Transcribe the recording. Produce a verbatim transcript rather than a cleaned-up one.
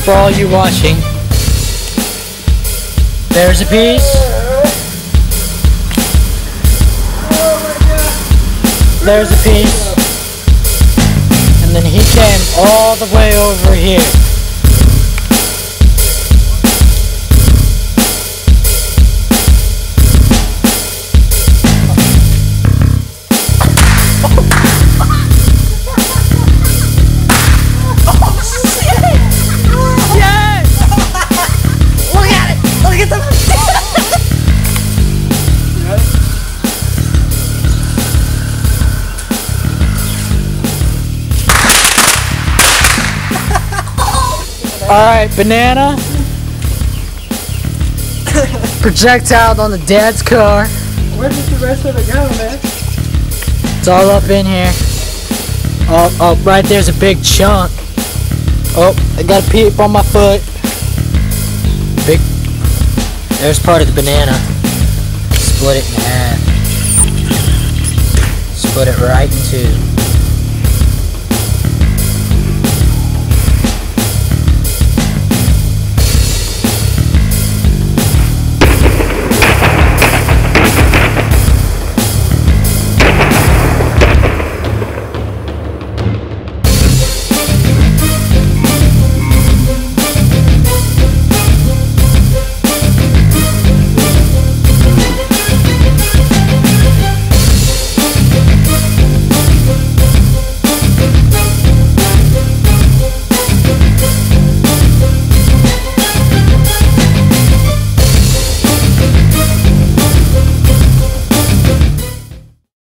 for all you watching. There's a piece. There's a piece. And then he came all the way over here. Alright, banana. Projectile on the dad's car. Where did the rest of it go, man? It's all up in here. Oh, oh, right there's a big chunk. Oh, I got a peep on my foot. Big. There's part of the banana. Split it in half. Split it right in two.